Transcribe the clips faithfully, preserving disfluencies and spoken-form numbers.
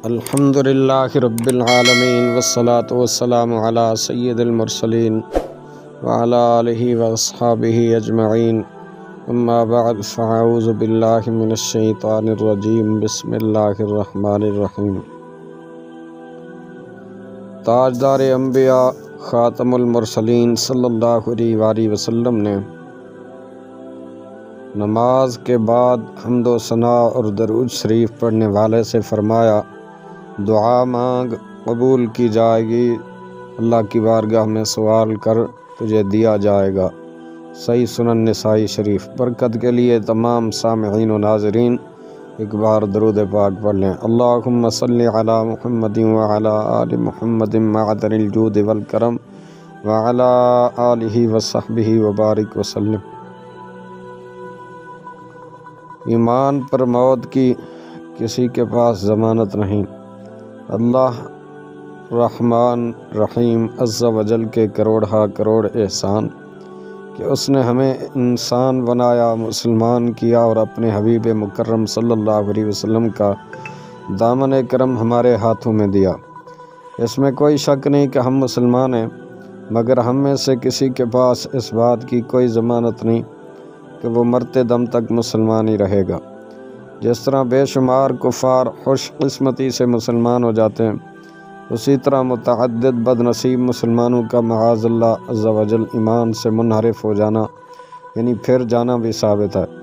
الحمد للہ رب العالمین والصلاة والسلام علی سید المرسلین وعلی آلہ واصحابہ اجمعین اما بعد فاعوذ باللہ من الشیطان الرجیم بسم اللہ الرحمن الرحیم۔ تاجدار انبیاء خاتم المرسلین صلی اللہ علیہ وآلہ وسلم نے نماز کے بعد حمد و ثنا اور درود شریف پڑھنے والے سے فرمایا، دعا مانگ قبول کی جائے گی، اللہ کی بارگاہ میں سوال کر تجھے دیا جائے گا۔ صحیح سنن نسائی شریف۔ برکت کے لیے تمام سامعین و ناظرین ایک بار درود پاک پڑھ لیں۔ اللہم صلی علی محمد وعلی آل محمد معدن الجود والکرم وعلی آلہ وصحبہ وبارک وسلم۔ ایمان پر موت کی کسی کے پاس ضمانت نہیں۔ اللہ رحمان رحیم عز و جل کے کروڑہا کروڑ احسان کہ اس نے ہمیں انسان بنایا، مسلمان کیا اور اپنے حبیب مکرم صلی اللہ علیہ وسلم کا دامن کرم ہمارے ہاتھوں میں دیا۔ اس میں کوئی شک نہیں کہ ہم مسلمان ہیں، مگر ہم میں سے کسی کے پاس اس بات کی کوئی ضمانت نہیں کہ وہ مرتے دم تک مسلمان ہی رہے گا۔ جس طرح بے شمار کفار خوش قسمتی سے مسلمان ہو جاتے ہیں، اسی طرح متعدد بد نصیب مسلمانوں کا معاذ اللہ عز و جل ایمان سے منحرف ہو جانا یعنی پھر جانا بھی ثابت ہے،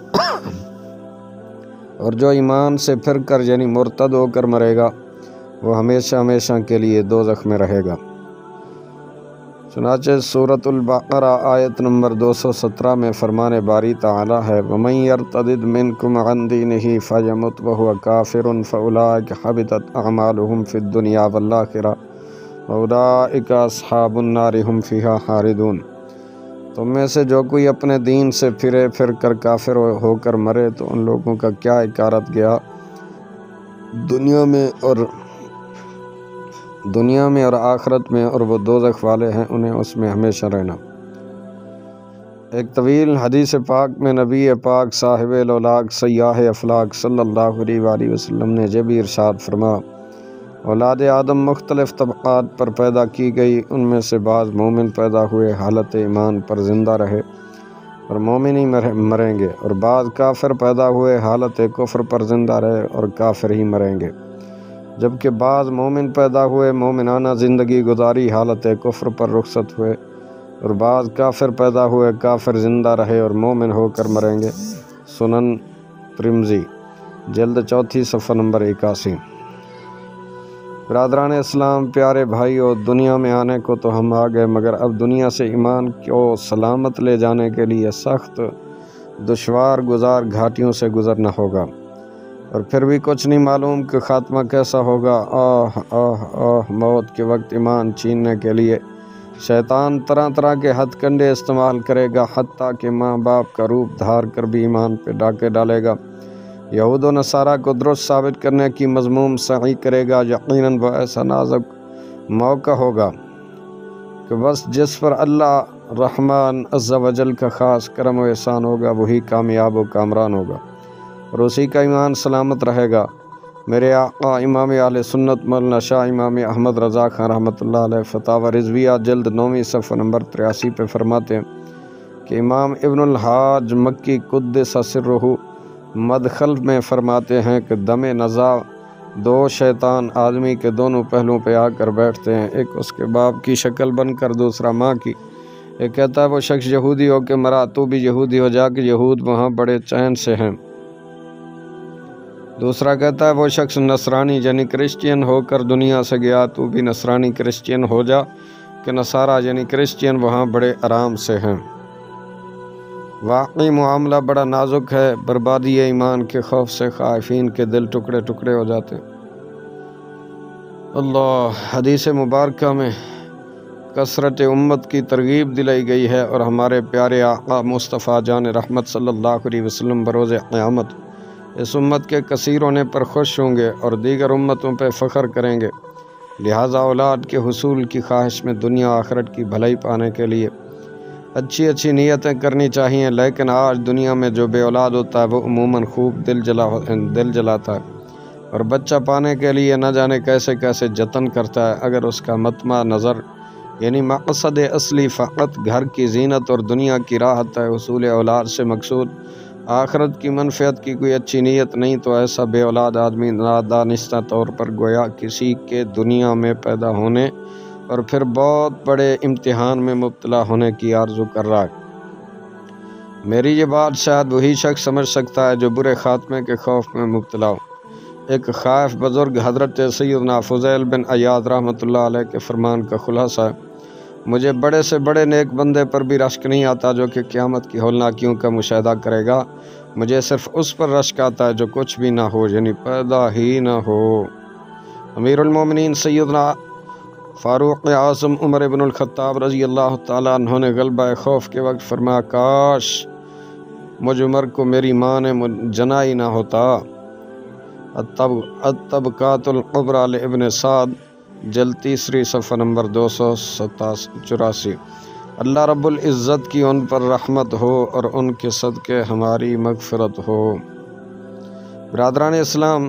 اور جو ایمان سے پھر کر یعنی مرتد ہو کر مرے گا وہ ہمیشہ ہمیشہ کے لیے دوزخ میں رہے گا۔ چنانچہ سورۃ البقرہ آیت نمبر دو سو سترہ میں فرمان باری تعالی ہے، وَمَن يَرْتَدِدْ مِنْكُمْ عَنْ دِينِهِ فَيَمُتْ وَهُوَ كَافِرٌ فَأُولَٰئِكَ حَبِطَتْ أَعْمَالُهُمْ فِي الدُّنْيَا وَالْآخِرَةِ وَأُولَٰئِكَ أَصْحَابُ النَّارِ هُمْ فِيهَا خَالِدُونَ۔ تم میں سے جو کوئی اپنے دین سے پھرے پھر کر کافر ہو کر مرے تو ان لوگوں کا کیا اکارت گیا دنیا میں اور دنیا میں اور آخرت میں، اور وہ دوزخ والے ہیں، انہیں اس میں ہمیشہ رہنا۔ ایک طویل حدیث پاک میں نبی پاک صاحب الاولاق سیاح افلاق صلی اللہ علیہ وآلہ وسلم نے یہ بھی ارشاد فرمایا، اولاد آدم مختلف طبقات پر پیدا کی گئی، ان میں سے بعض مومن پیدا ہوئے حالت ایمان پر زندہ رہے اور مومن ہی مریں گے، اور بعض کافر پیدا ہوئے حالت کفر پر زندہ رہے اور کافر ہی مریں گے، جبکہ بعض مومن پیدا ہوئے مومنانہ زندگی گزاری حالت کفر پر رخصت ہوئے، اور بعض کافر پیدا ہوئے کافر زندہ رہے اور مومن ہو کر مریں گے۔ سنن ترمذی جلد چوتھی صفحہ نمبر اکاسی۔ برادران اسلام، پیارے بھائیو، دنیا میں آنے کو تو ہم آ گئے، مگر اب دنیا سے ایمان کو سلامت لے جانے کے لیے سخت دشوار گزار گھاٹیوں سے گزرنا ہوگا، اور پھر بھی کچھ نہیں معلوم کہ خاتمہ کیسا ہوگا۔ آہ آہ آہ موت کے وقت ایمان چھیننے کے لیے شیطان طرح طرح کے ہتھ کنڈے استعمال کرے گا، حتیٰ کہ ماں باپ کا روپ دھار کر بھی ایمان پہ ڈاکے ڈالے گا۔ یہود و نصارہ کو درست ثابت کرنے کی مضموم سعی کرے گا۔ یقیناً وہ ایسا نازک موقع ہوگا کہ بس جس پر اللہ رحمان عز و جل کا خاص کرم و احسان ہوگا وہی کامیاب و کامران ہوگا، اور اسی کا ایمان سلامت رہے گا۔ میرے آقا امام اہل سنت مولانا شاہ امام احمد رضا خان رحمۃ اللہ علیہ فتاوی رضویہ جلد نویں صفحہ نمبر تریاسی پہ فرماتے ہیں کہ امام ابن الحاج مکی قدس سرہ مدخل میں فرماتے ہیں کہ دم نزا دو شیطان آدمی کے دونوں پہلوؤں پہ آ کر بیٹھتے ہیں، ایک اس کے باپ کی شکل بن کر، دوسرا ماں کی۔ ایک کہتا ہے وہ شخص یہودی ہو کے مرا، تو بھی یہودی ہو جا، کہ یہود وہاں بڑے چین سے ہیں۔ دوسرا کہتا ہے وہ شخص نصرانی یعنی کرسچین ہو کر دنیا سے گیا، تو بھی نصرانی کرسچین ہو جا، کہ نصارہ یعنی کرسچین وہاں بڑے آرام سے ہیں۔ واقعی معاملہ بڑا نازک ہے، بربادی ایمان کے خوف سے خائفین کے دل ٹکڑے ٹکڑے ہو جاتے۔ اللہ حدیث مبارکہ میں کثرت امت کی ترغیب دلائی گئی ہے، اور ہمارے پیارے آقا مصطفیٰ جان رحمت صلی اللہ علیہ وسلم بروز قیامت اس امت کے کثیر ہونے پر خوش ہوں گے اور دیگر امتوں پہ فخر کریں گے۔ لہٰذا اولاد کے حصول کی خواہش میں دنیا آخرت کی بھلائی پانے کے لیے اچھی اچھی نیتیں کرنی چاہیے، لیکن آج دنیا میں جو بے اولاد ہوتا ہے وہ عموماً خوب دل جلا دل جلاتا ہے اور بچہ پانے کے لیے نہ جانے کیسے کیسے جتن کرتا ہے، اگر اس کا مطمع نظر یعنی مقصد اصلی فقط گھر کی زینت اور دنیا کی راحت ہے، حصول اولاد سے مقصود آخرت کی منفعت کی کوئی اچھی نیت نہیں، تو ایسا بے اولاد آدمی نادانستہ طور پر گویا کسی کے دنیا میں پیدا ہونے اور پھر بہت بڑے امتحان میں مبتلا ہونے کی آرزو کر رہا ہے۔ میری یہ بات شاید وہی شخص سمجھ سکتا ہے جو برے خاتمے کے خوف میں مبتلا ہو۔ ایک خائف بزرگ حضرت سیدنا فضیل بن عیاض رحمۃ اللہ علیہ کے فرمان کا خلاصہ ہے: مجھے بڑے سے بڑے نیک بندے پر بھی رشک نہیں آتا جو کہ قیامت کی ہولناکیوں کا مشاہدہ کرے گا، مجھے صرف اس پر رشک آتا ہے جو کچھ بھی نہ ہو، یعنی پیدا ہی نہ ہو۔ امیر المومنین سیدنا فاروق اعظم عمر بن الخطاب رضی اللہ تعالیٰ عنہ نے غلبہ خوف کے وقت فرمایا: کاش مجھ عمر کو میری ماں نے جنا ہی نہ ہوتا۔ الطبقات الکبریٰ لابن سعد، جلد تیسری، صفحہ نمبر دو سو چوراسی۔ اللہ رب العزت کی ان پر رحمت ہو اور ان کے صدقے ہماری مغفرت ہو۔ برادران اسلام،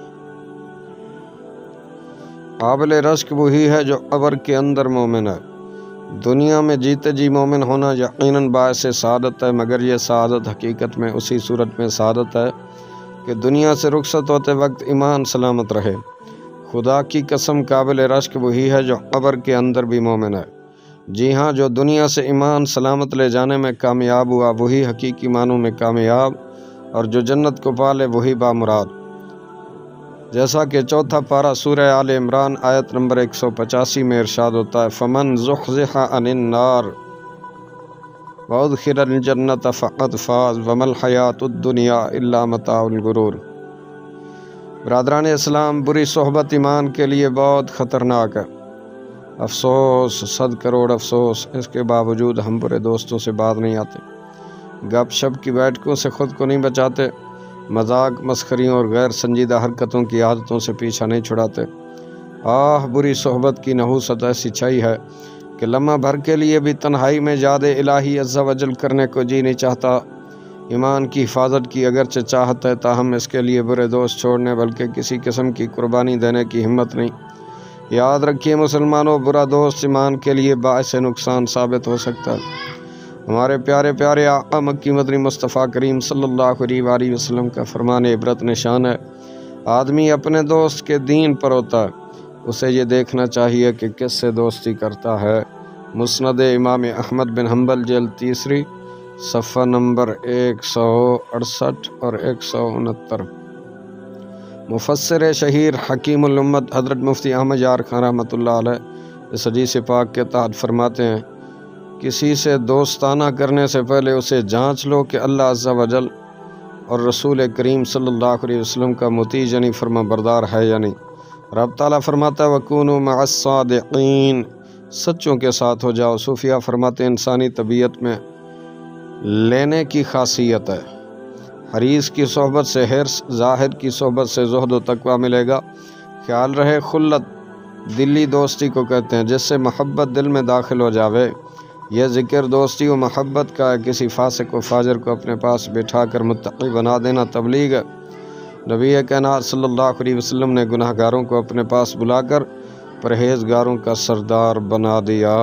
قابل رشک وہی ہے جو قبر کے اندر مومن ہے۔ دنیا میں جیتے جی مومن ہونا یقیناً باعث سعادت ہے، مگر یہ سعادت حقیقت میں اسی صورت میں سعادت ہے کہ دنیا سے رخصت ہوتے وقت ایمان سلامت رہے۔ خدا کی قسم، قابل رشک وہی ہے جو قبر کے اندر بھی مومن ہے۔ جی ہاں، جو دنیا سے ایمان سلامت لے جانے میں کامیاب ہوا وہی حقیقی معنوں میں کامیاب، اور جو جنت کو پالے وہی بامراد۔ جیسا کہ چوتھا پارہ سورہ آل عمران آیت نمبر ایک سو پچاسی میں ارشاد ہوتا ہے: فمن زحزح عن النار وادخل الجنۃ فقد فاز وما الحیاۃ الدنیا الا متاع الغرور۔ برادران اسلام، بری صحبت ایمان کے لیے بہت خطرناک ہے۔ افسوس، صد کروڑ افسوس، اس کے باوجود ہم برے دوستوں سے باز نہیں آتے، گپ شپ کی بیٹھکوں سے خود کو نہیں بچاتے، مذاق مسخریوں اور غیر سنجیدہ حرکتوں کی عادتوں سے پیچھا نہیں چھڑاتے۔ آہ، بری صحبت کی نحوست ایسی چھائی ہے کہ لمحہ بھر کے لیے بھی تنہائی میں یاد الہی عز و جل کرنے کو جی نہیں چاہتا۔ ایمان کی حفاظت کی اگرچہ چاہت ہے، تاہم اس کے لیے برے دوست چھوڑنے بلکہ کسی قسم کی قربانی دینے کی ہمت نہیں۔ یاد رکھیے مسلمانوں، برا دوست ایمان کے لیے باعث نقصان ثابت ہو سکتا ہے۔ ہمارے پیارے پیارے آقا مکی مدنی مصطفیٰ کریم صلی اللہ علیہ وآلہ وسلم کا فرمان عبرت نشان ہے: آدمی اپنے دوست کے دین پر ہوتا ہے، اسے یہ دیکھنا چاہیے کہ کس سے دوستی کرتا ہے۔ مسند امام احمد بن حنبل، جلد تیسری، صفحہ نمبر ایک سو اڑسٹھ اور ایک سو انہتر۔ مفسر شہیر حکیم الامت حضرت مفتی احمد یار خان رحمۃ اللہ علیہ اس حدیث پاک کے تحت فرماتے ہیں: کسی سے دوستانہ کرنے سے پہلے اسے جانچ لو کہ اللہ عز و جل اور رسول کریم صلی اللہ علیہ وسلم کا مطیع یعنی فرما بردار ہے یا نہیں۔ رب تعالیٰ فرماتا ہے: وَكُونُوا مَعَ الصَّادِقِينَ، سچوں کے ساتھ ہو جاؤ۔ صوفیہ فرماتے ہیں انسانی طبیعت میں لینے کی خاصیت ہے۔ حریص کی صحبت سے حرص، ظاہر کی صحبت سے زہد و تقویٰ ملے گا۔ خیال رہے، خلت دلی دوستی کو کہتے ہیں، جس سے محبت دل میں داخل ہو جاوے۔ یہ ذکر دوستی و محبت کا ہے، کسی فاسق و فاجر کو اپنے پاس بٹھا کر متقی بنا دینا تبلیغ ہے۔ نبی کائنات صلی اللہ علیہ وسلم نے گناہ گاروں کو اپنے پاس بلا کر پرہیزگاروں کا سردار بنا دیا۔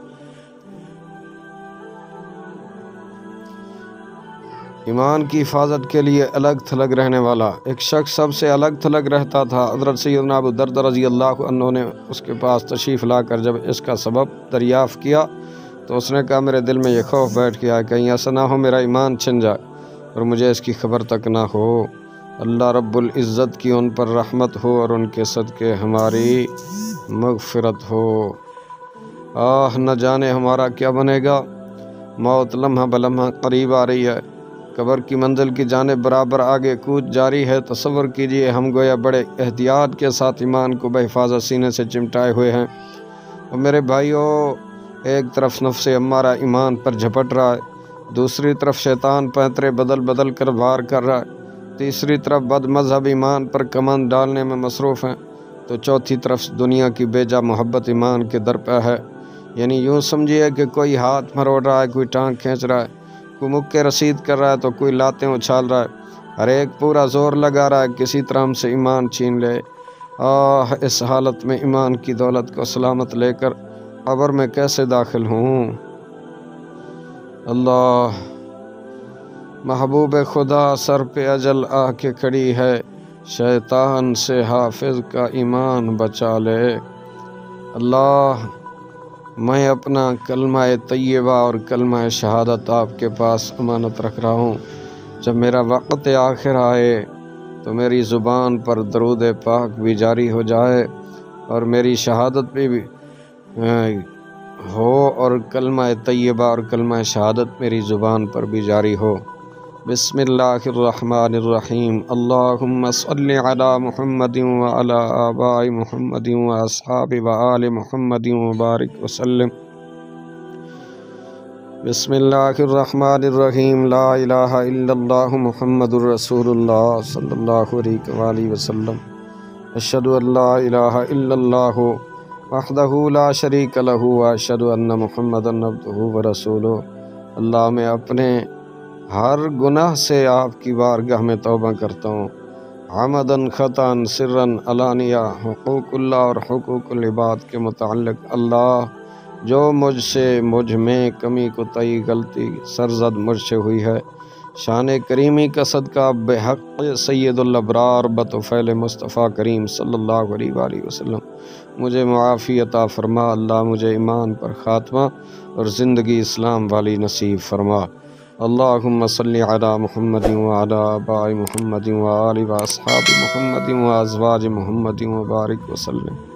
ایمان کی حفاظت کے لیے الگ تھلگ رہنے والا ایک شخص سب سے الگ تھلگ رہتا تھا۔ حضرت سیدنا ابو دردہ رضی اللہ عنہ نے اس کے پاس تشریف لا کر جب اس کا سبب دریافت کیا تو اس نے کہا: میرے دل میں یہ خوف بیٹھ گیا ہے کہیں ایسا نہ ہو میرا ایمان چھن جائے اور مجھے اس کی خبر تک نہ ہو۔ اللہ رب العزت کی ان پر رحمت ہو اور ان کے صدقے ہماری مغفرت ہو۔ آہ، نہ جانے ہمارا کیا بنے گا۔ موت لمحہ بلمحہ قریب آ رہی ہے، قبر کی منزل کی جانب برابر آگے کود جاری ہے۔ تصور کیجئے ہم گویا بڑے احتیاط کے ساتھ ایمان کو بحفاظت سینے سے چمٹائے ہوئے ہیں، اور میرے بھائیوں، ایک طرف نفس امارہ ایمان پر جھپٹ رہا ہے، دوسری طرف شیطان پینترے بدل بدل کر وار کر رہا ہے، تیسری طرف بد مذہب ایمان پر کمند ڈالنے میں مصروف ہیں، تو چوتھی طرف دنیا کی بے جا محبت ایمان کے در پہ ہے۔ یعنی یوں سمجھیے کہ کوئی ہاتھ مروڑ رہا ہے، کوئی ٹانگ کھینچ رہا ہے، کوئی مکے رسید کر رہا ہے تو کوئی لاتیں اچھال رہا ہے، ہر ایک پورا زور لگا رہا ہے کسی طرح ہم سے ایمان چھین لے۔ آہ اس حالت میں ایمان کی دولت کو سلامت لے کر قبر میں کیسے داخل ہوں۔ اللہ محبوب خدا سر پہ اجل آ کے کھڑی ہے، شیطان سے حافظ کا ایمان بچا لے۔ اللہ میں اپنا کلمہ طیبہ اور کلمہ شہادت آپ کے پاس امانت رکھ رہا ہوں، جب میرا وقت آخر آئے تو میری زبان پر درود پاک بھی جاری ہو جائے اور میری شہادت بھی, بھی ہو اور کلمہ طیبہ اور کلمہ شہادت میری زبان پر بھی جاری ہو۔ بسم اللہ الرحمن الرحیم۔ اللہم صلی علی محمد وعلی آباء محمد واصحاب وآل محمد وبارک وسلم۔ بسم اللہ الرحمن الرحیم۔ لا الہ الا اللہ محمد الرسول اللہ صلی اللہ علیہ وآلہ وسلم۔ اشہد ان لا الہ الا اللہ وحدہ لا شریک لہ واشہد ان محمدا عبدہ ورسولہ۔ اللہ میں اپنے ہر گناہ سے آپ کی بارگاہ میں توبہ کرتا ہوں، عمدن خطاً سرن علانیہ، حقوق اللہ اور حقوق العباد کے متعلق۔ اللہ جو مجھ سے مجھ میں کمی کوتاہی غلطی سرزد مجھ سے ہوئی ہے، شان کریمی کا صدقہ بحق سید الابرار بطفیل مصطفیٰ کریم صلی اللہ علیہ وآلہ وسلم مجھے معافی عطا فرما۔ اللہ مجھے ایمان پر خاتمہ اور زندگی اسلام والی نصیب فرما۔ اللہم صلی علی محمد وعلی آباء محمد وآل واصحاب محمد وازواج محمد وبارک وسلم۔